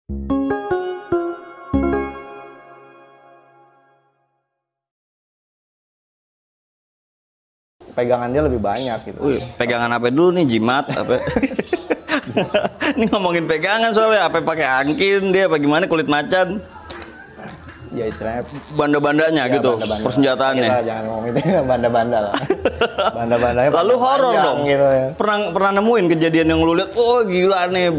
Pegangan dia lebih banyak gitu. Wih, pegangan apa dulu nih, jimat apa? Ini ngomongin pegangan soalnya apa pakai angkin dia apa gimana, kulit macan? Ya istilahnya banda-bandanya ya, gitu, banda-banda. persenjataannya. Kita jangan ngomongin banda-banda lah. Banda-bandanya Lalu horor dong. Gitu ya. Pernah nemuin kejadian yang lu lihat, oh gila nih.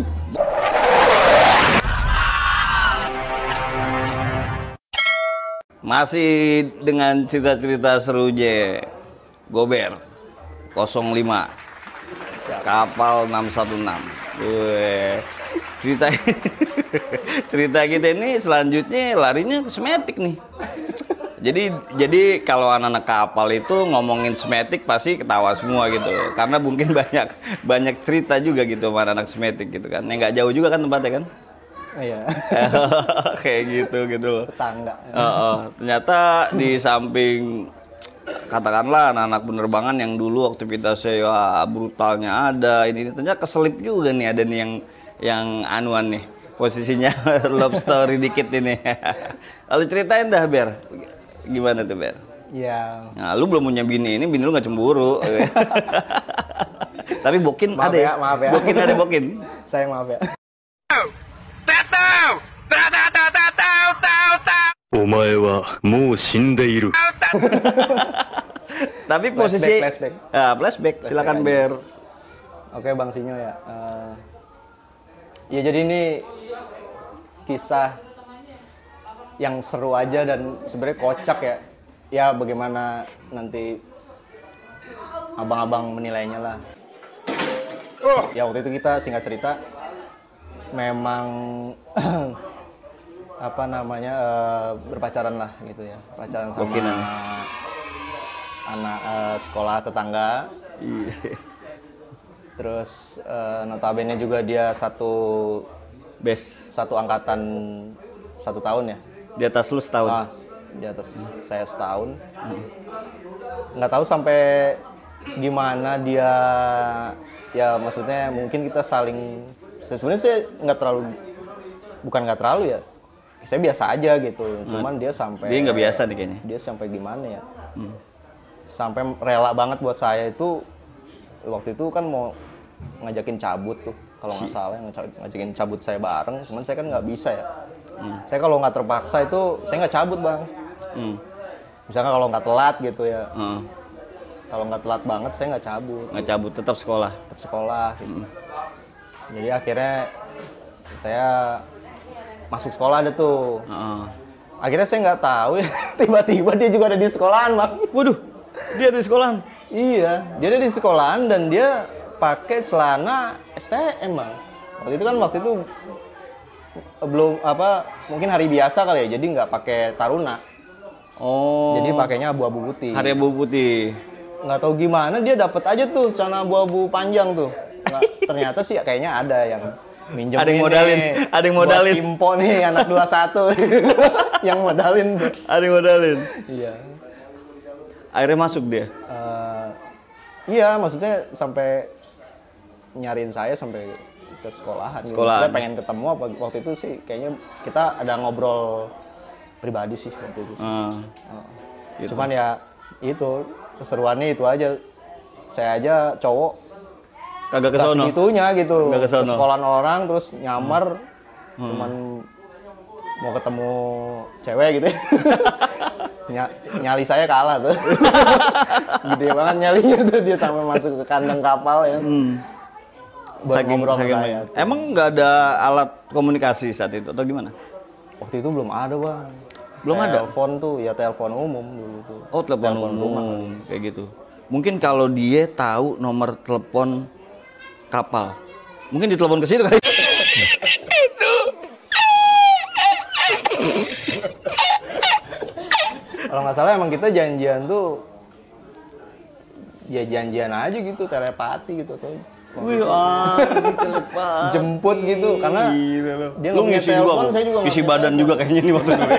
Masih dengan cerita-cerita seru J. Gober 05 kapal 616. Wih, cerita kita ini selanjutnya larinya ke semetik nih. Jadi kalau anak-anak kapal itu ngomongin semetik pasti ketawa semua gitu, karena mungkin banyak cerita juga gitu sama anak semetik gitu kan. Yang nggak jauh juga kan tempatnya kan. Iya. Kayak gitu loh. Tetangga. Ternyata di samping katakanlah anak-anak penerbangan yang dulu aktivitasnya ya brutalnya ada, ini ternyata keselip juga nih, ada nih yang anuan nih posisinya love story dikit ini. Lalu ceritain dah Ber, gimana tuh Ber? Iya. Nah, lu belum punya bini, ini bini lu nggak cemburu. Tapi bokin Maaf ada ya, maaf ya. Bokin ada bokin. Saya maaf ya. お前はもう死んでいる。 Tapi posisi flashback. Flashback, silakan Ber. Oke Bang Sinyo ya. Ya jadi ini kisah yang seru aja dan sebenarnya kocak ya. Ya bagaimana nanti abang-abang menilainya lah. Ya waktu itu kita singkat cerita memang apa namanya berpacaran lah gitu ya, pacaran sama anak sekolah tetangga. Terus notabene juga dia satu angkatan 1 tahun ya. Di atas lu setahun. Di atas saya setahun. Nggak tahu sampai gimana dia, ya maksudnya mungkin kita saling, sebenarnya saya bukan nggak terlalu ya, saya biasa aja gitu, cuman dia nggak biasa nih kayaknya. Dia sampai gimana ya, sampai rela banget buat saya itu. Waktu itu kan mau ngajakin cabut tuh, kalau nggak salah ngajakin cabut saya bareng, cuman saya kan nggak bisa ya. Saya kalau nggak terpaksa itu saya nggak cabut Bang. Misalnya kalau nggak telat gitu ya, kalau nggak telat banget saya nggak cabut. Nggak cabut, tetap sekolah. Tetap sekolah gitu. Jadi akhirnya saya masuk sekolah ada tuh. Akhirnya saya nggak tahu ya, tiba-tiba dia juga ada di sekolahan Bang. Waduh, dia ada di sekolahan? Iya, dia ada di sekolahan dan dia pakai celana STM Bang. Waktu itu belum mungkin hari biasa kali ya, jadi nggak pakai taruna. Oh. Jadi pakainya abu-abu putih. Hari abu putih. Nggak tahu gimana dia dapat aja tuh celana abu-abu panjang tuh. Ternyata sih kayaknya ada yang minjem. Ada yang modalin. Buat Simpo nih anak 21 yang modalin tuh. Ada yang modalin. Iya. Akhirnya masuk dia. Iya, maksudnya sampai nyariin saya sampai ke sekolahan. Saya pengen ketemu apa waktu itu sih, kayaknya kita ada ngobrol pribadi sih waktu itu. Gitu. Cuman ya itu keseruannya itu aja. Saya aja cowok kagak ke sono. Segitunya gitu. Ke sekolahan orang terus nyamar, cuman mau ketemu cewek gitu. Nyali saya kalah tuh. Gede banget nyalinya tuh, dia sampai masuk ke kandang kapal ya. Buat ngobrol sama saya. Emang nggak ada alat komunikasi saat itu atau gimana? Waktu itu belum ada Bang. Belum ada? Telepon tuh ya telepon umum dulu tuh. Oh telepon umum kayak gitu. Mungkin kalau dia tahu nomor telepon kapal, mungkin ditelepon ke situ kali. Kalau nggak salah emang kita janjian tuh, ya janjian aja gitu, telepati gitu tuh. Wih, telepati. Jemput gitu, karena dia nggak punya telepon, saya juga ngisi badan juga kayaknya nih waktu itu.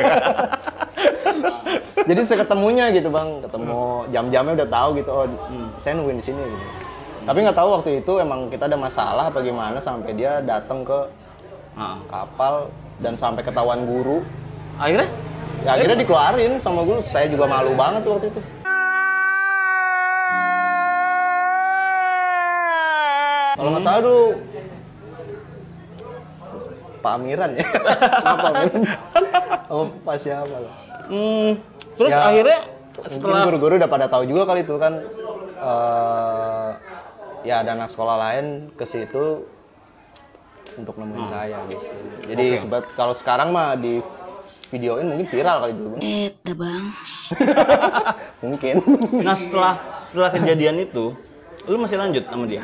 Jadi seketemunya gitu Bang, ketemu jam-jamnya udah tahu gitu, oh saya nungguin di sini gitu. Tapi nggak tahu waktu itu emang kita ada masalah apa gimana sampai dia datang ke Ah. kapal dan sampai ketahuan guru. Akhirnya? Ya akhirnya dikeluarin sama guru. Saya juga malu banget tuh waktu itu. Kalau nggak salah dulu Pak Amiran ya. Apa Amiran? Oh, Pak siapa lah. Terus Ya, akhirnya Mungkin setelah guru-guru udah pada tahu juga kali itu kan. Ya ada anak sekolah lain ke situ untuk nemuin saya gitu. Jadi sebab kalau sekarang mah di videoin mungkin viral kali dulu. Bang. Mungkin. nah setelah kejadian itu, lu masih lanjut sama dia?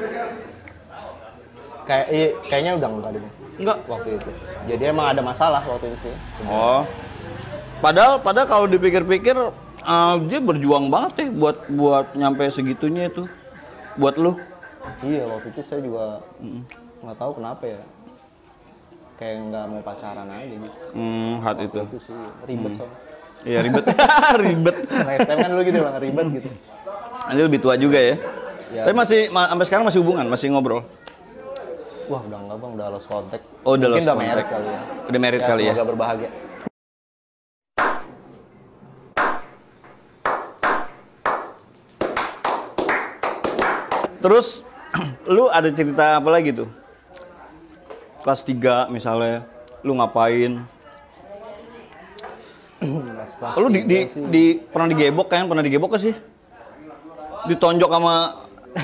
Kayaknya udah enggak deh Enggak. waktu itu. Jadi emang ada masalah waktu itu sih. Oh. Padahal kalau dipikir-pikir dia berjuang banget ya buat nyampe segitunya itu. Buat lu. Iya, waktu itu saya juga nggak tahu kenapa ya. Kayak nggak mau pacaran aja gitu. Hat itu. Itu sih ribet soalnya. Iya ribet. Ribet. Nah, STM kan dulu gitu bang, ribet gitu. Nanti lebih tua juga ya. Ya. Tapi sampai sekarang masih hubungan, masih ngobrol. Wah udah enggak bang, udah lost contact. Oh, udah Mungkin lost udah married contact. kali ya. Udah married kali ya. Semoga berbahagia. Terus lu ada cerita apa lagi tuh? Kelas 3 misalnya, lu ngapain? Kelas Lu tiga sih. pernah digebok kan? Pernah digebok gak sih? Ditonjok sama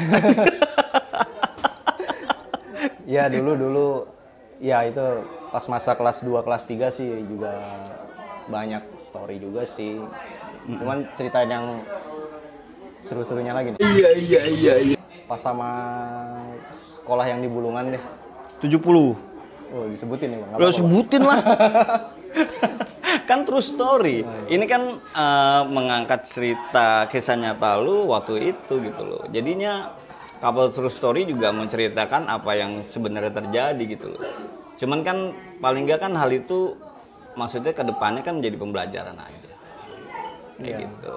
Ya dulu ya itu pas masa kelas 2 kelas 3 sih juga banyak story juga sih. Cuman ceritain yang seru-serunya lagi nih. Iya. Pas sama sekolah yang di Bulungan deh. 70. Oh, disebutin nih bang. Nggak Lu apa-apa, Bang. sebutin lah. Kan true story. Ini kan mengangkat cerita kisah nyata lu waktu itu gitu loh. Jadinya couple true story juga menceritakan apa yang sebenarnya terjadi gitu loh. Cuman kan paling nggak kan hal itu maksudnya ke depannya kan menjadi pembelajaran aja. Kayak Iya. gitu.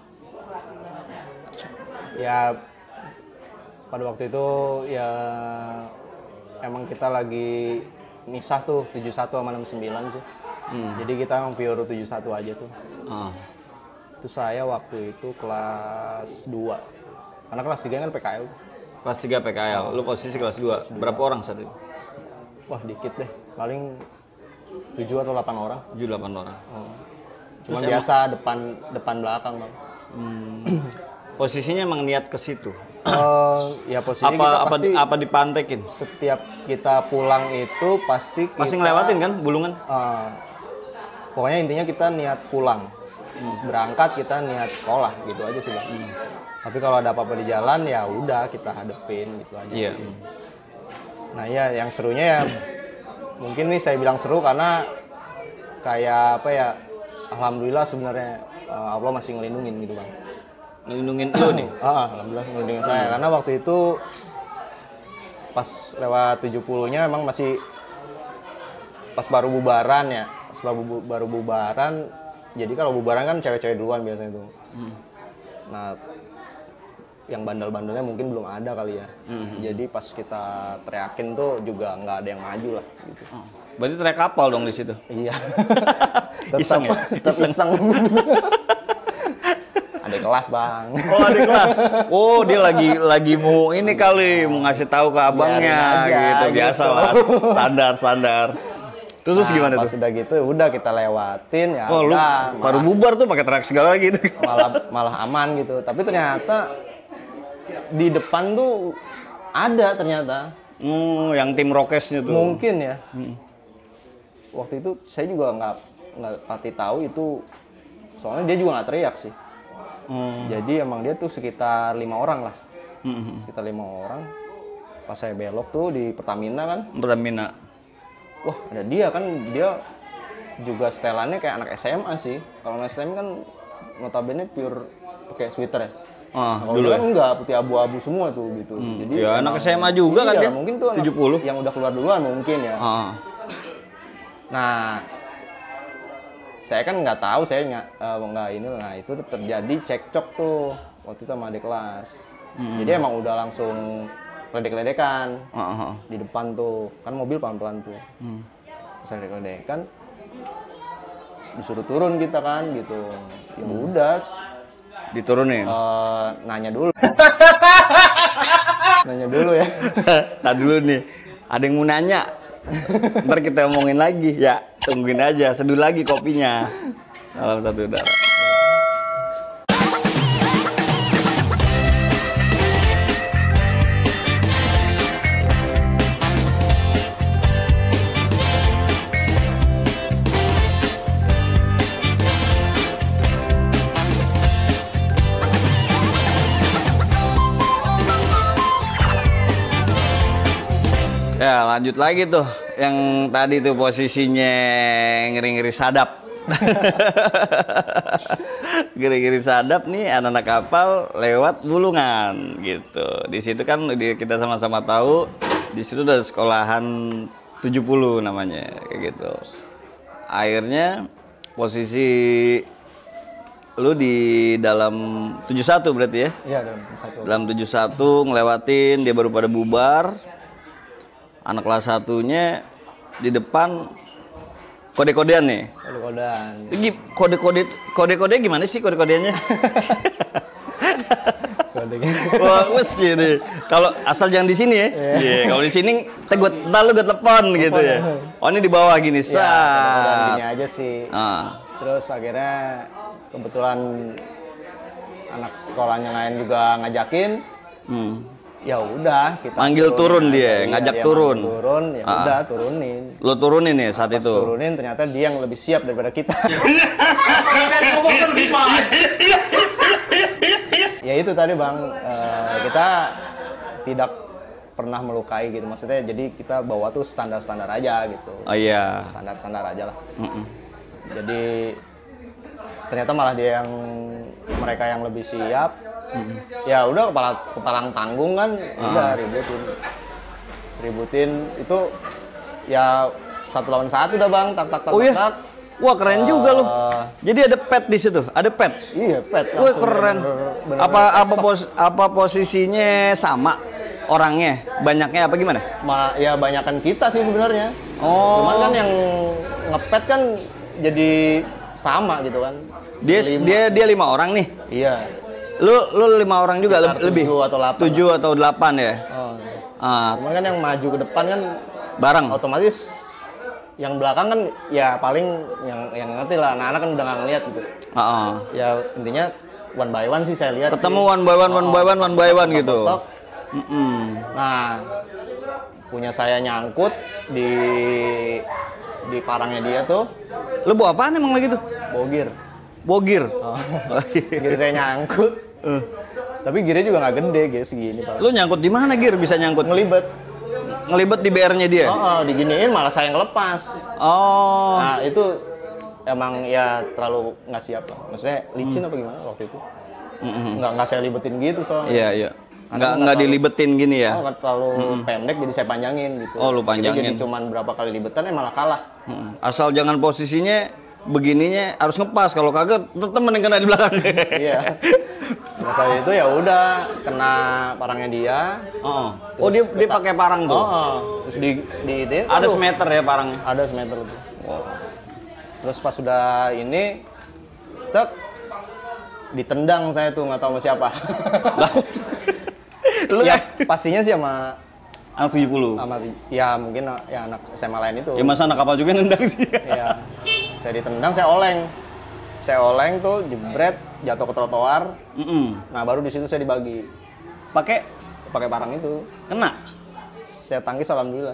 Ya pada waktu itu ya emang kita lagi misah tuh 71 sama 69 sih. Jadi kita emang pure 71 aja tuh. Ah. Itu saya waktu itu kelas 2. Karena kelas 3 kan PKL. Kelas 3 PKL, lu posisi kelas 2. Berapa orang saat itu? Wah, dikit deh. Paling 7 atau 8 orang. 7-8 orang. Cuma Terus biasa depan belakang, Bang. Posisinya emang niat ke situ. Ya posisinya kita pasti Apa dipantekin? setiap kita pulang itu pasti kita Pasti ngelewatin kan Bulungan? pokoknya intinya kita niat pulang. Berangkat kita niat sekolah gitu aja sih, Bang. Tapi kalau ada apa-apa di jalan ya udah kita hadepin gitu aja. Iya. Nah, ya yang serunya ya mungkin nih saya bilang seru karena kayak apa ya? Alhamdulillah sebenarnya Allah masih ngelindungin gitu, Bang. Ngelindungin lu nih. Alhamdulillah ngelindungin saya karena waktu itu pas lewat 70-nya emang masih pas baru bubaran ya. Pas baru bubaran. Jadi kalau bubaran kan cewek-cewek duluan biasanya tuh. Nah, yang bandel-bandelnya mungkin belum ada kali ya. Jadi pas kita teriakin tuh juga nggak ada yang maju lah gitu. Berarti trek kapal dong di situ. Iya. Iseng ya? Tetap iseng. Ada kelas, Bang. Oh, adik kelas. Oh, dia lagi mau ini kali, mau ngasih tahu ke abangnya Biarin aja, gitu. gitu. Biasa lah. Standar. Terus Nah, gimana pas tuh? udah gitu udah kita lewatin ya. Oh, lu udah, baru bubar tuh pakai trek segala gitu. malah aman gitu. Tapi ternyata di depan tuh ada ternyata. Yang tim rokesnya tuh. Mungkin ya. Waktu itu saya juga nggak pasti tahu itu. Soalnya dia juga nggak teriak sih. Jadi emang dia tuh sekitar 5 orang lah. Sekitar 5 orang. Pas saya belok tuh di Pertamina kan. Pertamina. Wah, ada dia kan, dia juga setelannya kayak anak SMA sih. Kalau anak SMA kan notabene pure pakai sweater ya. Kalau Dulu dia ya. kan enggak, putih abu-abu semua tuh gitu. Jadi Ya, anak emang- SMA juga kan iya, dia. mungkin tuh anak 70. yang udah keluar duluan mungkin ya. Nah, saya kan nggak tahu, saya nggak ini. Nah, itu terjadi cekcok tuh waktu itu sama adik kelas. Jadi emang udah langsung ledek-ledekan di depan tuh, kan mobil pelan-pelan tuh. saya ledekan disuruh turun kita kan gitu. Ya udah Diturunin. nanya dulu. Nanya dulu ya. Tadi dulu nih, ada yang mau nanya. Ntar kita omongin lagi ya, tungguin aja, seduh lagi kopinya. Salam satu udara. Ya lanjut lagi tuh, yang tadi tuh posisinya ngeri-ngeri sadap. Ngeri-ngeri sadap nih anak-anak kapal lewat Bulungan gitu. Di situ kan kita sama-sama tahu, di situ ada sekolahan 70 namanya kayak gitu. Akhirnya posisi lu di dalam 71 berarti ya? Iya, dalam satu. Dalam 71 ngelewatin, dia baru pada bubar. Anak kelas satunya di depan kode-kodean nih. Kode-kodean. Kode-kode gimana sih kode-kodenya? Kodenya. Wah, wes ini. Kalau asal jangan di sini ya. Iya, kalau di sini ntar lu gue telepon gitu ya. Oh, ini di bawah gini. Ya, kode-kodean gini aja sih. Terus akhirnya kebetulan anak sekolahnya lain juga ngajakin. Ya udah kita manggil turun dia, ngajak turun. Turun, ya udah turunin. Lo turunin ya saat itu. Turunin ternyata dia yang lebih siap daripada kita. Ya itu tadi Bang, kita tidak pernah melukai gitu. Maksudnya jadi kita bawa tuh standar-standar aja gitu. Oh iya. Standar-standar aja lah. Jadi ternyata malah dia yang mereka yang lebih siap. Ya udah kepalang tanggung kan, udah ributin itu ya 1 lawan 1 udah Bang, tak. Oh iya? Wah keren juga loh. Jadi ada pet di situ, ada pet. Iya pet. Wah keren. Apa posisinya sama orangnya, banyaknya apa gimana? Ya banyakan kita sih sebenarnya. Oh. Cuman kan yang ngepet kan jadi sama gitu kan. Dia 5 orang nih. Iya. Lu 5 orang juga lebih? 7 atau 8. 7 atau 8 ya? Cuman kan yang maju ke depan kan bareng? Otomatis yang belakang kan ya paling yang ngerti lah, anak-anak kan udah nggak ngeliat gitu. Ya intinya one by one sih saya lihat. Ketemu sih. One by one gitu. Nah, punya saya nyangkut di parangnya dia tuh. Lu bawa apaan emang lagi tuh? Bogir. Gir saya nyangkut. Tapi girnya juga nggak gede, guys, segini Pak. Lu nyangkut di mana gir bisa nyangkut? Ngelibet di BR-nya dia? Diginiin malah saya yang lepas. Nah, itu emang ya terlalu nggak siap lah. Maksudnya licin apa gimana waktu itu? Nggak saya libetin gitu soalnya. Iya. Nggak dilibetin gini ya? Nggak terlalu pendek, jadi saya panjangin gitu. Lu panjangin. Jadi cuman berapa kali libetan, malah kalah. Asal jangan posisinya begininya harus ngepas, kalau kagak temen yang kena di belakang. Iya. Nah, saya itu ya udah kena parangnya dia. Dia pakai parang tuh. Terus di itu. Ada semeter ya parangnya. Ada semeter tuh. Terus pas sudah ini, ditendang saya tuh nggak tahu sama siapa. Ya pastinya sih sama anak 70. Ya mungkin ya anak SMA lain itu. Ya masa anak kapal juga nendang sih. Iya. Saya ditendang, saya oleng tuh, jebret, jatuh ke trotoar. Nah baru di situ saya dibagi. Pakai parang itu. Kena? Saya tangkis alhamdulillah.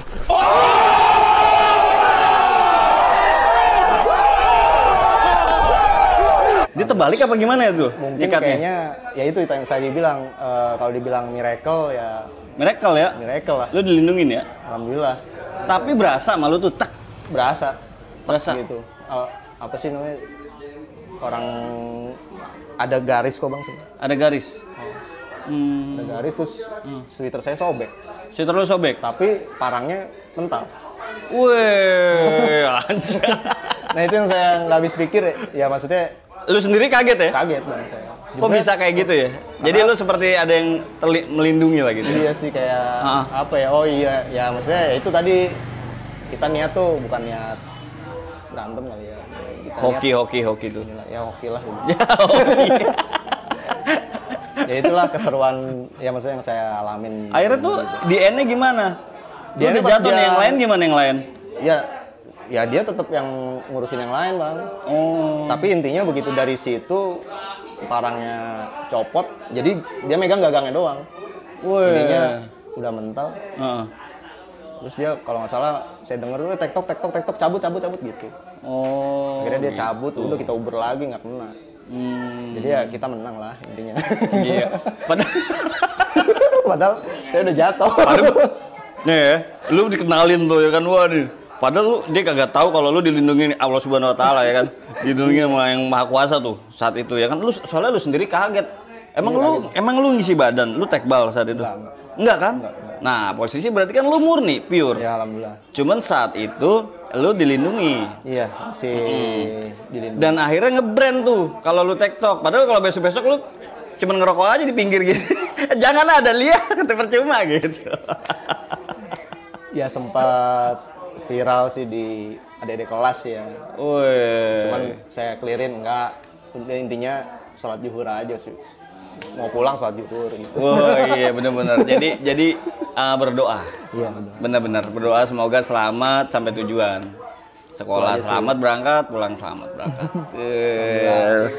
Dia terbalik apa gimana itu? Mungkin kayaknya ya itu yang saya dibilang, kalau dibilang miracle ya. Miracle ya? Miracle lah. Lu dilindungin ya? Alhamdulillah. Tapi berasa malu tuh tek. Berasa gitu. Apa sih namanya? Orang ada garis kok Bang sih. Ada garis. Ada garis terus sweater saya sobek. Sweater lu sobek? Tapi parangnya mental. Wih, anjir. Nah itu yang saya nggak habis pikir ya maksudnya. Lu sendiri kaget ya? Kaget Bang saya. Kok bisa kayak gitu ya? Jadi lu seperti ada yang melindungi lah gitu. Iya sih kayak apa ya? Oh iya, ya maksudnya itu tadi kita niat tuh bukan niat berantem kali ya. Kita Hoki tuh. niat, ya hoki lah gitu. Ya, hoki. Ya itulah keseruan ya maksudnya yang saya alamin. Akhirnya tuh di end-nya gimana? Di Dia end-nya pas jatuh nih, dia- yang lain gimana yang lain? Ya dia tetap yang ngurusin yang lain bang. Oh. Tapi intinya begitu dari situ parangnya copot, jadi dia megang gagangnya doang. Wih. Intinya udah mental. Heeh. Terus dia kalau nggak salah saya denger dulu tektok cabut gitu. Oh. Akhirnya dia cabut, udah kita uber lagi nggak kena. Jadi ya kita menang lah intinya. Iya. Padahal saya udah jatuh. Nih ya, lu dikenalin tuh ya kan, wah nih. Padahal dia kagak tahu kalau lu dilindungi Allah Subhanahu wa taala ya kan. Dilindungi sama yang Maha Kuasa tuh saat itu ya kan. Soalnya lu sendiri kaget. Emang lu ngisi badan, lu tekbal saat itu? Enggak kan? Nah, posisi berarti kan lu murni, pure. Ya alhamdulillah. Cuman saat itu lu dilindungi. Iya, masih dilindungi. Dan akhirnya ngebrand tuh kalau lu TikTok. Padahal kalau besok-besok lu cuman ngerokok aja di pinggir gitu. Jangan ada lihat, kata percuma gitu. Ya sempat viral sih di adik-adik kelas ya. Wih. Cuman saya clearin enggak. Intinya sholat zuhur aja sih. Mau pulang sholat zuhur gitu. Oh iya benar-benar. Jadi berdoa. Iya benar. Benar-benar berdoa semoga selamat sampai tujuan. Sekolah selamat berangkat, pulang selamat berangkat. Yes.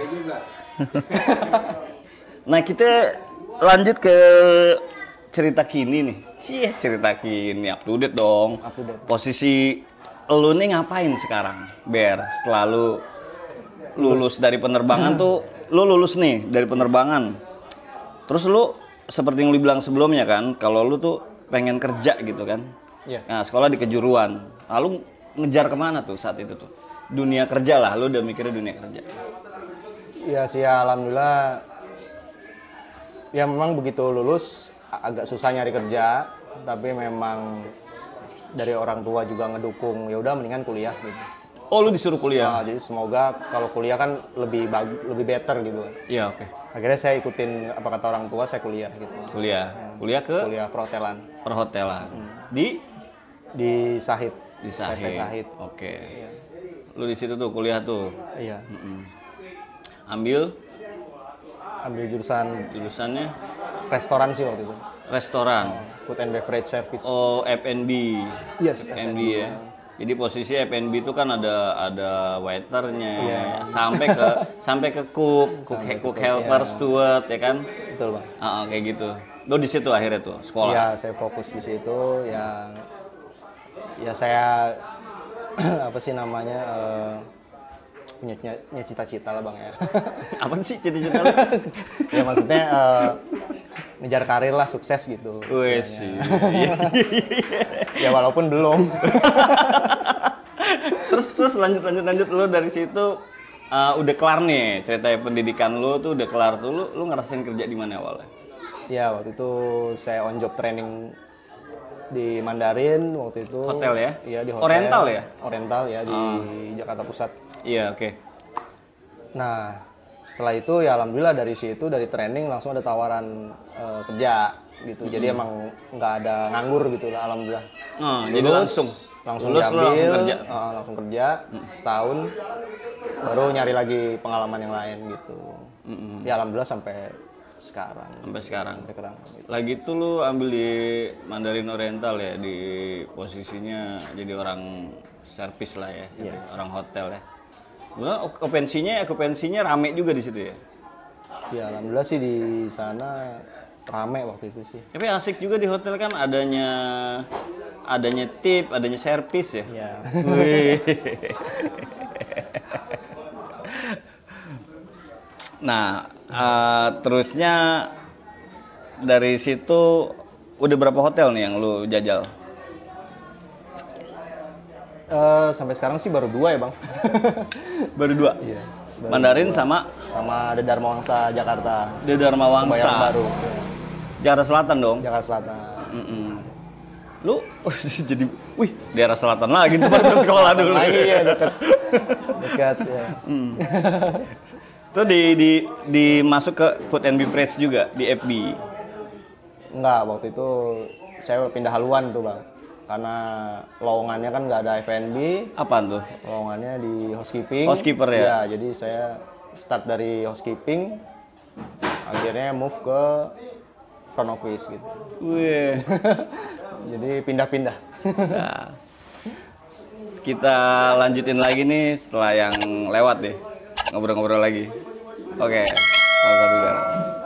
Nah, kita lanjut ke cerita kini nih. Cerita kini up to date dong. Up to date. Posisi lu nih ngapain sekarang, Ber? Setelah lu lulus dari penerbangan tuh, lu lulus nih dari penerbangan. Terus lu seperti yang lu bilang sebelumnya kan, kalau lu tuh pengen kerja gitu kan. Iya. Nah, sekolah di kejuruan. Lalu ngejar kemana tuh saat itu tuh? Dunia kerja lah, lu udah mikirnya dunia kerja. Ya sih alhamdulillah. Ya memang begitu lulus agak susah nyari kerja, tapi memang dari orang tua juga ngedukung. Ya udah mendingan kuliah gitu. Oh, lu disuruh kuliah? Nah, jadi semoga kalau kuliah kan lebih better gitu. Iya, oke. Akhirnya saya ikutin apa kata orang tua, saya kuliah gitu. Kuliah. Kuliah ke Kuliah perhotelan perhotelan. Di Sahid. di PT Sahid. Sahid. Oke. Lu di situ tuh kuliah tuh. Iya. Ambil Ambil jurusan jurusannya restoran sih waktu itu. restoran. Food and beverage service. Oh, F&B. Yes, F&B ya. Jadi posisi F&B itu kan ada waiternya, Iya. sampai ke cook helper, steward ya kan. Betul, Bang. Kayak gitu. Lu di situ akhirnya tuh sekolah. Ya, saya fokus di situ ya saya apa sih namanya punya cita-cita lah, Bang ya. Apa sih cita-cita lu? Ya maksudnya ngejar karir lah, sukses gitu. Wes. Ya walaupun belum. terus lanjut lu dari situ udah kelar nih cerita pendidikan lu tuh udah kelar tuh lu ngerasain kerja di mana awalnya? Ya waktu itu saya on job training di Mandarin waktu itu. Hotel ya? Iya di hotel. Oriental ya? Oriental ya di Jakarta Pusat. Iya, oke. Nah setelah itu ya alhamdulillah dari situ dari training langsung ada tawaran kerja gitu. Jadi emang nggak ada nganggur gitu lah alhamdulillah. Jadi langsung lulus, lu diambil, langsung kerja. setahun baru nyari lagi pengalaman yang lain gitu. Ya alhamdulillah sampai sekarang. Sampai sekarang. Sampai sekarang gitu. Lagi itu lu ambil di Mandarin Oriental ya, di posisinya jadi orang servis lah ya, Iya. orang hotel ya. Kemudian okupansinya rame juga di situ ya. Ya alhamdulillah sih di sana rame waktu itu sih. Tapi asik juga di hotel kan adanya tip, adanya servis ya. Ya. Wih. Nah, terusnya dari situ udah berapa hotel nih yang lu jajal? Sampai sekarang sih baru 2 ya bang. Baru 2? Iya. Mandarin sama Sama The Dharma Wangsa Jakarta. The Dharma Bayang Wangsa. baru. Jakarta Selatan dong? Jakarta Selatan. Lu jadi, wih, daerah selatan lagi tempat bersekolah dulu. Lagi ya dekat ya. Itu di masuk ke Food and Beverage juga di FB. Enggak, waktu itu saya pindah haluan tuh bang. karena lowongannya kan nggak ada F&B, Apaan tuh? lowongannya di housekeeping. Housekeeper ya? Iya, jadi saya start dari housekeeping, akhirnya move ke front office gitu. Wih. Jadi pindah-pindah. Nah, kita lanjutin lagi nih setelah yang lewat deh. Ngobrol-ngobrol lagi. Oke, satu-satu Ber.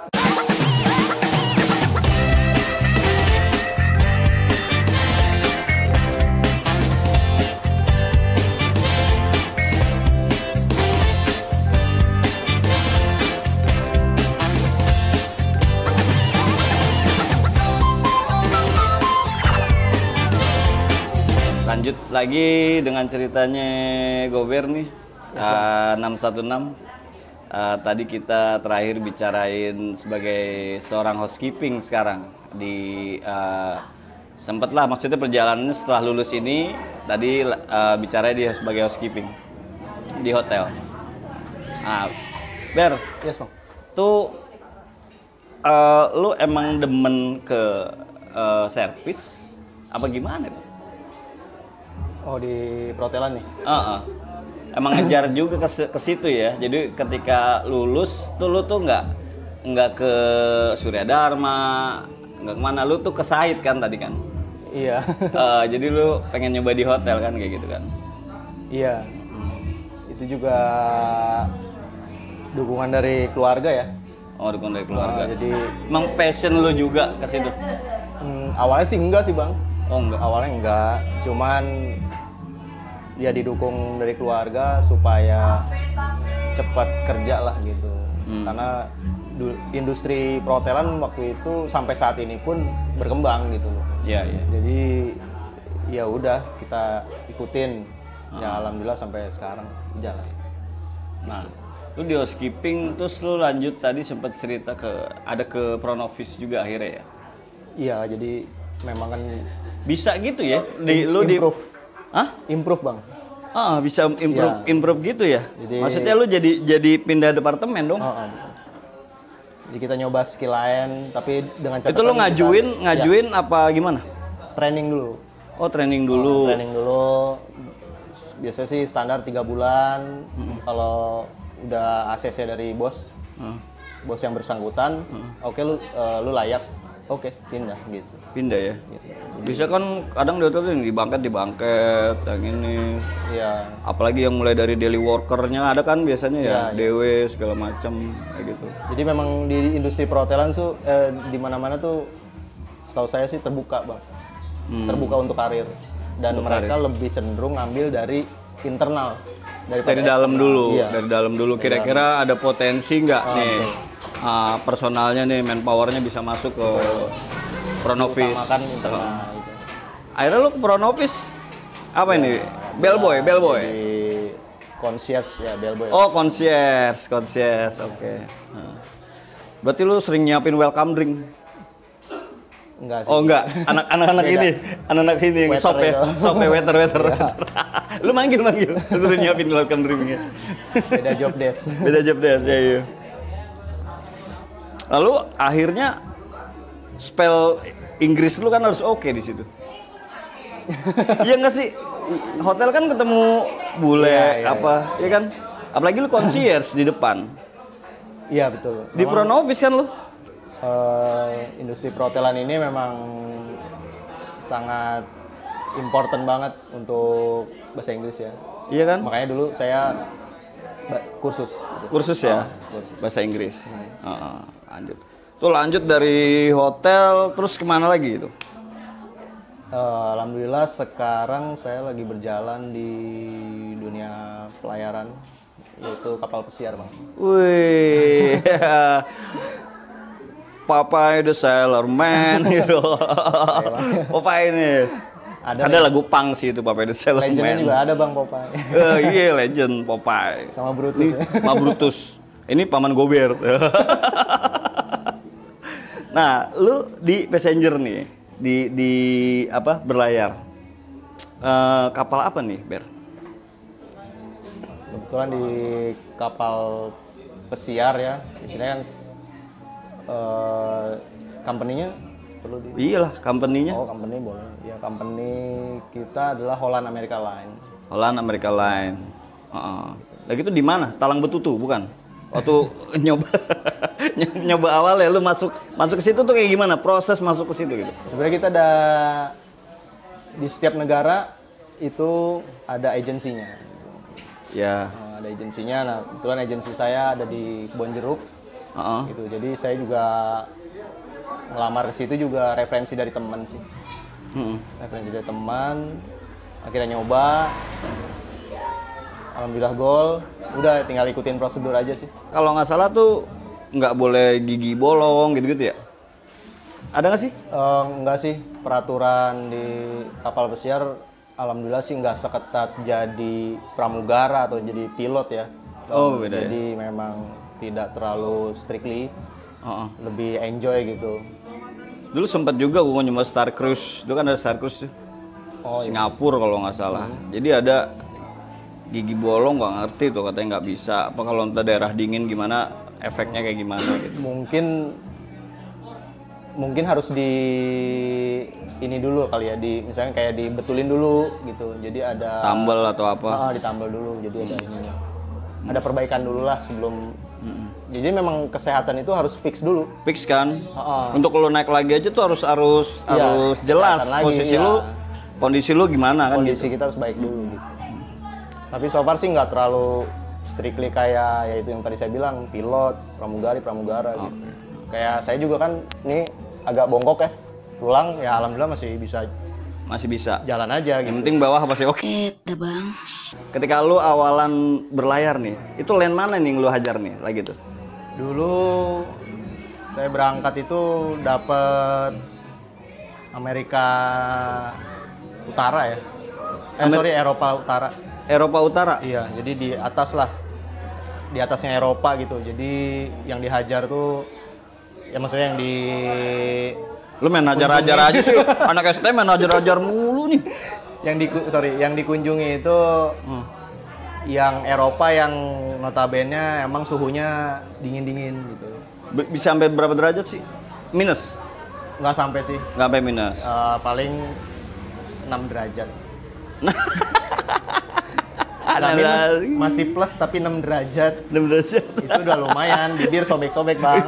Lanjut lagi dengan ceritanya Gober nih, 616. Tadi kita terakhir bicarain sebagai seorang housekeeping sekarang di sempet lah, maksudnya perjalanannya setelah lulus ini tadi bicara dia sebagai housekeeping di hotel. Nah, Ber, Yes, Bang. tuh lu emang demen ke servis apa gimana tuh? Oh, di perhotelan nih. Emang ngejar juga ke situ ya. Jadi ketika lulus tuh lu tuh nggak ke Surya Dharma, nggak kemana, lu tuh ke Said kan tadi kan. Iya. Jadi lu pengen nyoba di hotel kan kayak gitu kan. Iya. Itu juga dukungan dari keluarga ya. Oh, dukung dari keluarga. Jadi Emang passion lu juga ke situ? awalnya sih enggak sih, Bang. Oh enggak. Awalnya enggak, cuman ya didukung dari keluarga supaya cepat kerja lah gitu. Karena industri perhotelan waktu itu sampai saat ini pun berkembang gitu loh. Iya, iya. Jadi ya udah kita ikutin. Ya alhamdulillah sampai sekarang jalan. Nah, lu di housekeeping terus lu lanjut tadi sempat cerita ada ke front office juga akhirnya ya. Iya, jadi memang kan Bisa gitu ya? improve. Hah? Improve, Bang. Bisa improve gitu ya? Jadi- Maksudnya lu jadi pindah departemen dong? Jadi kita nyoba skill lain, tapi dengan catatan Itu lu kita- ngajuin apa gimana? training dulu. Oh, training dulu. Training dulu. Biasanya sih standar 3 bulan. Kalau udah ACC dari bos, bos yang bersangkutan, oke lu layak, oke pindah gitu. Pindah ya? Bisa kan kadang di hotel tuh yang dibangket, yang ini. Iya. Apalagi yang mulai dari daily worker-nya ada kan biasanya ya, Iya, DW segala macam kayak gitu. Jadi memang di industri perhotelan tuh di mana-mana tuh setahu saya sih terbuka, Bang. Terbuka untuk karir. Dan mereka lebih cenderung ngambil dari internal daripada Dari dalam eksternal. dulu, Iya. dari dalam dulu. Kira-kira ada potensi nggak nih personalnya nih, manpowernya bisa masuk ke front office. Utamakan internal itu. Akhirnya lu ke front office apa ini? Bellboy. Di concierge ya, bellboy. Oh, concierge, oke. Berarti lu sering nyiapin welcome drink? Enggak sih. Oh enggak, anak-anak Beda. anak yang Waiter shop ya, itu. shop ya, waiter. Lu manggil, lu suruh nyiapin welcome drinknya. Beda job desk. Beda job desk ya, iya. Lalu akhirnya spell Inggris lu kan harus oke di situ. Iya nggak sih? Hotel kan ketemu bule Iya, ya kan? Apalagi lu concierge di depan. Iya betul. Di front office kan lu? Industri perhotelan ini memang sangat important banget untuk bahasa Inggris ya. Iya kan? Makanya dulu saya kursus. Kursus ya? kursus. Bahasa Inggris. Lanjut. Tuh lanjut dari hotel terus kemana lagi itu? Alhamdulillah sekarang saya lagi berjalan di dunia pelayaran, yaitu kapal pesiar, Bang. Wih, Popeye the Sailor Man gitu. Popeye ini. Ada lagu punk sih itu Popeye the Sailor Legendnya Man. juga ada, Bang, Popeye. Iya, legend Popeye. Sama Brutus Ini ya. Ma Brutus. Ini paman Gober. Nah, lu di passenger nih, di apa berlayar. Kapal apa nih, Ber? Kebetulan di kapal pesiar ya, istilahnya kan company-nya perlu di. Iyalah, company-nya. Oh, company boleh. Ya, company kita adalah Holland America Line. Holland America Line. Heeh. Nah gitu di mana? Talang Betutu, bukan? Waktu nyoba nyoba awal ya lu masuk ke situ tuh kayak gimana? Proses masuk ke situ gitu. Sebenarnya kita ada di setiap negara itu ada agensinya. Ya. Ada agensinya. Nah, kebetulan agensi saya ada di Kebon Jeruk. Heeh. Gitu. Jadi saya juga ngelamar ke situ juga referensi dari teman sih. Referensi dari teman. Akhirnya nyoba. Alhamdulillah gol. Udah tinggal ikutin prosedur aja sih. Kalau nggak salah tuh nggak boleh gigi bolong gitu-gitu ya? Ada nggak sih? Enggak sih, peraturan di kapal pesiar alhamdulillah sih nggak seketat jadi pramugara atau jadi pilot ya. Oh, beda ya? Jadi memang tidak terlalu strictly, Heeh. lebih enjoy gitu. Dulu sempat juga gua nyoba Star Cruise. Dulu kan ada Star Cruise tuh. Oh iya. Singapura kalau nggak salah. Jadi ada gigi bolong, nggak ngerti tuh katanya nggak bisa. Apa kalau entah daerah dingin gimana efeknya kayak gimana gitu. Mungkin harus di ini dulu kali ya, di misalnya kayak dibetulin dulu gitu. Jadi ada Tambal atau apa? ditambal dulu. Jadi ada ininya. Ada perbaikan dulu lah sebelum. Jadi memang kesehatan itu harus fix dulu. Fix kan? Heeh. Untuk lo naik lagi aja tuh harus Iya, jelas kesehatan lagi, posisi iya. kondisi lu gimana kan Kondisi gitu. kita harus baik dulu gitu. Tapi so far sih nggak terlalu strictly kayak yaitu yang tadi saya bilang pilot, pramugara gitu. Kayak saya juga kan ini agak bongkok ya, tulang ya alhamdulillah masih bisa Masih bisa. jalan aja Yang gitu. penting bawah pasti oke. Bang. Ketika lu awalan berlayar nih, itu land mana nih yang lu hajar nih lagi tuh? Dulu saya berangkat itu dapat Amerika Utara ya. Sorry Eropa Utara. Eropa Utara. Iya, jadi di atas lah. Di atasnya Eropa gitu. Jadi yang dihajar tuh ya maksudnya yang di Lu main hajar-hajar aja sih. Anak ST main hajar-hajar mulu nih. yang dikunjungi itu yang Eropa yang notabene emang suhunya dingin-dingin gitu. Bisa sampai berapa derajat sih? Minus? Nggak sampai sih. Nggak sampai minus. Paling 6 derajat. Ada Nggak minus, lagi. masih plus tapi 6 derajat. 6 derajat. Itu udah lumayan, bibir sobek-sobek bang.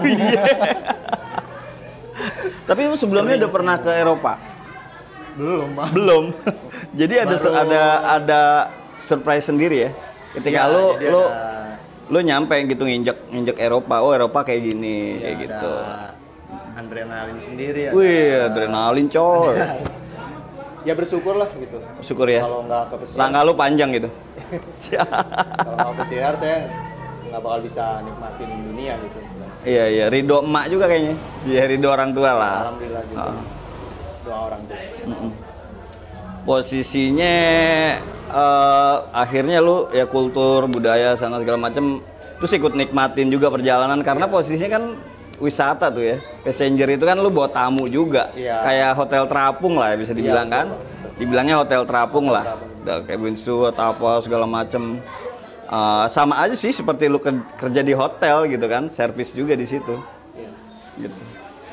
Tapi lu sebelumnya udah pernah ke Eropa? Belum bang. Belum. Jadi ada surprise sendiri ya. Ketika Iya, jadi lu ada- lu nyampe gitu nginjek Eropa. Oh, Eropa kayak gini, ya, kayak gitu. ada adrenalin sendiri ya. Wih, adrenalin coy. Ya bersyukur lah gitu. Syukur ya. Kalau nggak ke pesiar, Langkah lu panjang gitu. kalau nggak ke pesiar saya nggak bakal bisa nikmatin dunia gitu. Iya, ridho emak juga kayaknya. Iya, ridho orang tua lah. Alhamdulillah gitu. Doa orang tua. Posisinya akhirnya lu ya kultur, budaya sana segala macem terus ikut nikmatin juga perjalanan karena posisinya kan wisata tuh ya. Passenger itu kan lu bawa tamu juga. Iya. Kayak hotel terapung lah ya bisa dibilang Iya, kan. betul. Dibilangnya hotel terapung lah. terapung. Udah kayak binsu atau apa segala macem. Sama aja sih seperti lu kerja di hotel gitu kan, servis juga di situ. Iya. Gitu.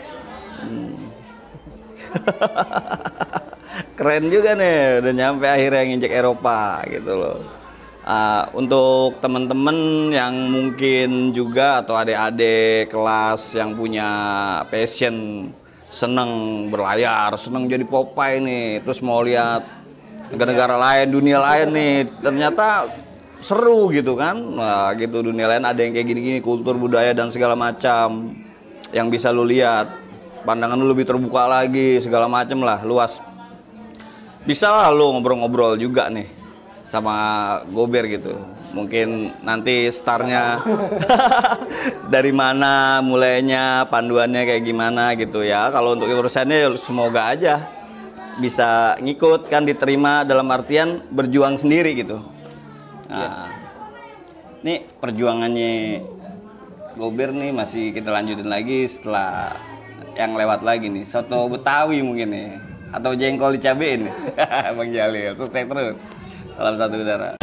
Keren juga nih, udah nyampe akhirnya nginjek Eropa gitu loh. Untuk temen-temen yang mungkin juga atau adik-adik kelas yang punya passion seneng berlayar, seneng jadi Popeye nih, terus mau lihat negara-negara lain, dunia lain nih, ternyata seru gitu kan. Nah gitu, dunia lain ada yang kayak gini-gini, kultur, budaya dan segala macam yang bisa lu lihat. Pandangan lu lebih terbuka lagi, segala macam lah, luas. Bisa lah lu ngobrol-ngobrol juga nih sama Gober gitu. Mungkin nanti startnya dari mana, mulainya, panduannya kayak gimana gitu ya. Kalau untuk urusannya semoga aja bisa ngikut kan, diterima dalam artian berjuang sendiri gitu. Nah, ini perjuangannya Gober nih masih kita lanjutin lagi setelah yang lewat lagi nih. Soto Betawi mungkin nih, atau jengkol dicabein nih. Bang Jalil, sukses terus. Salam satu udara.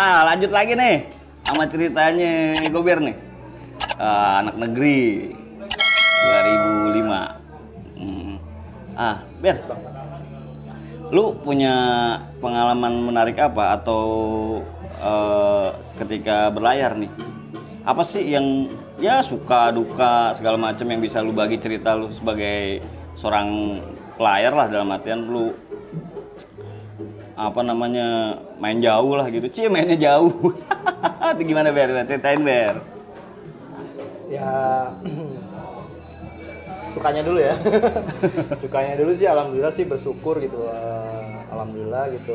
Nah, lanjut lagi nih sama ceritanya Gober nih. Anak negeri 2005. Ber, lu punya pengalaman menarik apa atau ketika berlayar nih? Apa sih yang ya suka duka segala macam yang bisa lu bagi cerita lu sebagai seorang pelayar lah, dalam artian lu apa namanya main jauh lah gitu. Mainnya jauh. Itu gimana Ber? Ceritain Ber. Ya sukanya dulu ya. Sukanya dulu sih alhamdulillah sih bersyukur gitu. Alhamdulillah gitu.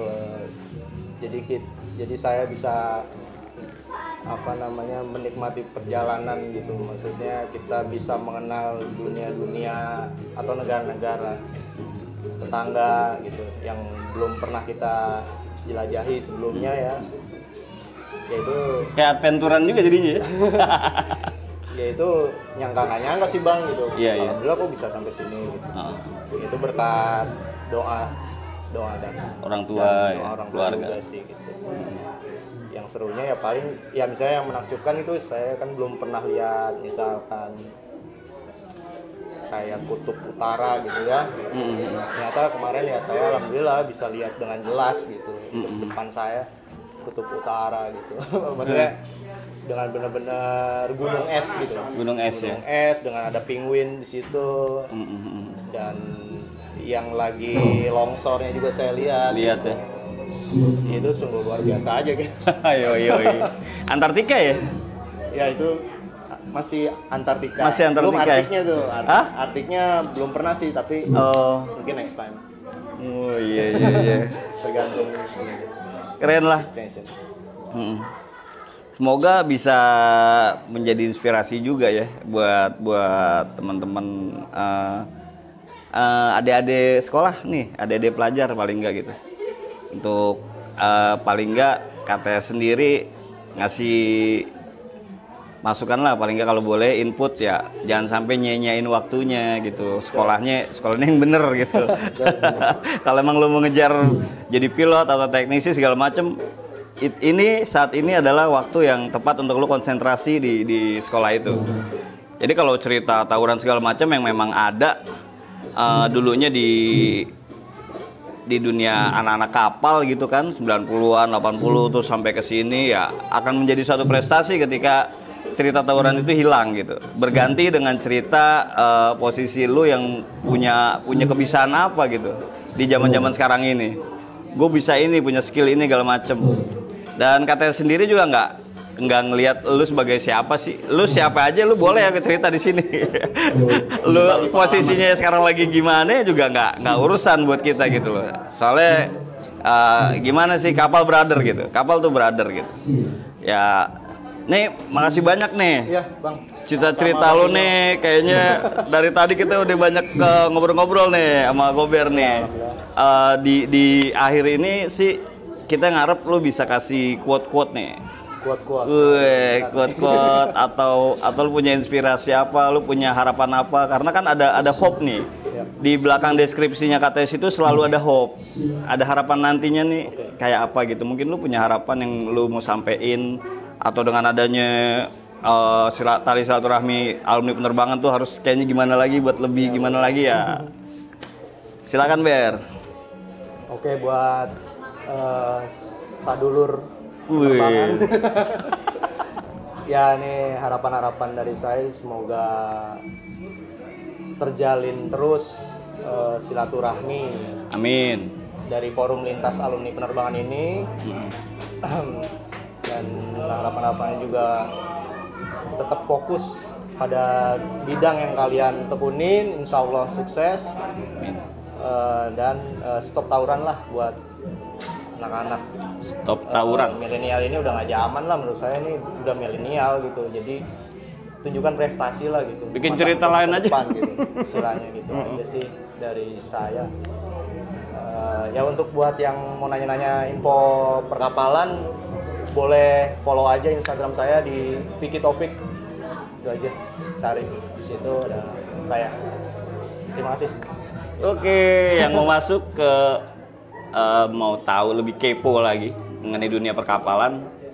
Jadi saya bisa apa namanya menikmati perjalanan gitu, maksudnya kita bisa mengenal dunia-dunia atau negara-negara tetangga gitu yang belum pernah kita jelajahi sebelumnya ya, yaitu Kayak adventuran juga jadinya ya. yaitu nyangka nggak nyangka sih Bang gitu. Iya. Alhamdulillah kok bisa sampai sini gitu. Oh. Itu berkat doa dan Orang tua ya, orang tua keluarga. juga sih gitu. Yang serunya ya paling ya misalnya yang menakjubkan itu saya kan belum pernah lihat misalkan kayak kutub utara gitu ya. Ternyata kemarin ya saya alhamdulillah bisa lihat dengan jelas gitu depan saya kutub utara gitu. Maksudnya dengan benar-benar gunung es gitu. Gunung es ya. Gunung es dengan ada penguin di situ. Dan yang lagi longsornya juga saya lihat. Lihat ya. Itu sungguh luar biasa aja gitu. Ayo. Antartika ya? Ya itu masih Antartika. Masih Antartika Belum ya? Arktiknya tuh. Hah? Arktiknya belum pernah sih, tapi Oh. mungkin next time. Oh iya. Tergantung Keren lah. destination. Semoga bisa menjadi inspirasi juga ya buat teman-teman adik-adik sekolah nih, adik-adik pelajar paling enggak gitu. Untuk paling enggak KTS sendiri ngasih masukan lah, paling enggak kalau boleh input ya, jangan sampai nyanyain waktunya gitu. Sekolahnya yang bener gitu. Kalau emang lu mau ngejar jadi pilot atau teknisi segala macem, saat ini adalah waktu yang tepat untuk lu konsentrasi di sekolah itu. Jadi kalau cerita tawuran segala macam yang memang ada dulunya di dunia anak-anak kapal gitu kan, 90-an, 80 terus sampai ke sini ya akan menjadi suatu prestasi ketika cerita tawuran itu hilang gitu. Berganti dengan cerita posisi lu yang punya kebiasaan apa gitu di zaman-zaman sekarang ini. Gue bisa ini, punya skill ini segala macem. Dan katanya sendiri juga nggak ngelihat lu sebagai siapa sih. Lu siapa aja lu boleh ya cerita di sini. Lu posisinya sekarang lagi gimana juga nggak urusan buat kita gitu loh. Soalnya gimana sih, kapal brother gitu. Kapal tuh brother gitu. Ya, nih makasih banyak nih. Iya, Bang. Cerita-cerita lu nih kayaknya dari tadi kita udah banyak ngobrol-ngobrol nih sama Gober nih. Di akhir ini sih kita ngarep lu bisa kasih quote-quote nih. Quote-quote atau lu punya inspirasi apa, lu punya harapan apa? Karena kan ada hope nih. Di belakang deskripsinya KTS itu selalu ada hope. Ada harapan nantinya nih kayak apa gitu. Mungkin lu punya harapan yang lu mau sampein, atau dengan adanya tali silaturahmi alumni penerbangan tuh harus kayaknya gimana lagi buat lebih gimana lagi ya. Silakan Ber. Oke, buat sadulur penerbangan. Ya, ini harapan-harapan dari saya semoga terjalin terus silaturahmi. Amin. Dari forum lintas alumni penerbangan ini. Dan harapan-harapannya juga tetap fokus pada bidang yang kalian tekunin, insya Allah sukses. Dan stop tawuran lah buat anak-anak. Stop tawuran. Milenial ini udah nggak zaman lah, menurut saya ini udah milenial gitu. Jadi tunjukkan prestasi lah gitu. Bikin cerita lain aja. Depan, gitu, istilahnya gitu aja sih dari saya. Ya untuk buat yang mau nanya-nanya info perkapalan, boleh follow aja Instagram saya di Vicky Topik. Itu aja, cari di situ ada saya. Terima kasih. Oke, yang mau masuk ke mau tahu lebih kepo lagi mengenai dunia perkapalan,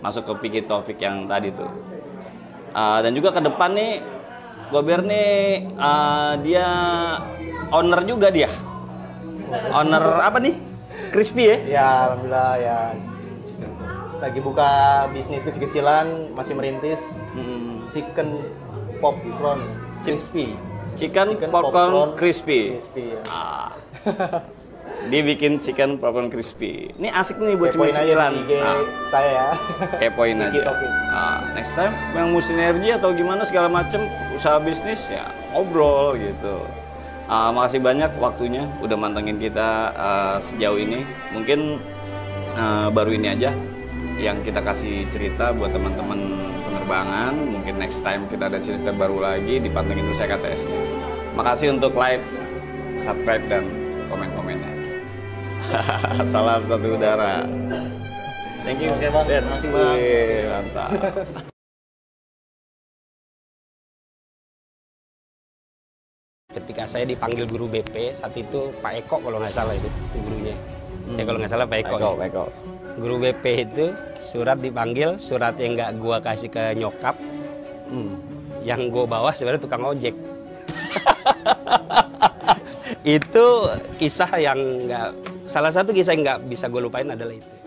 masuk ke Pikir Taufik yang tadi tuh. Dan juga ke depan nih Gober nih dia owner juga dia. Owner apa nih? Crispy ya? Ya, alhamdulillah ya. Lagi buka bisnis kecil-kecilan, masih merintis. Chicken popcorn crispy. Chicken popcorn crispy. Crispy ya. Dia bikin chicken popcorn crispy. Ini asik nih buat Kepoin aja cemilan. di IG saya ya. Kepoin aja. Taufik. Next time yang mau sinergi atau gimana segala macem usaha bisnis ya ngobrol gitu. Makasih banyak waktunya udah mantengin kita sejauh ini. Mungkin baru ini aja yang kita kasih cerita buat teman-teman penerbangan. Mungkin next time kita ada cerita baru lagi, dipantengin terus KTS-nya. Makasih untuk like, subscribe, dan komen-komennya. Salam satu udara. Thank you. Oke, Bang. Den. Makasih, Bang. Wih, mantap. Ketika saya dipanggil guru BP, saat itu Pak Eko kalau nggak salah itu gurunya. Ya kalau nggak salah Pak Eko. Eko. Guru BP itu surat dipanggil, surat yang nggak gua kasih ke nyokap, yang gua bawa sebenarnya tukang ojek. Itu kisah yang nggak, salah satu kisah yang nggak bisa gue lupain adalah itu.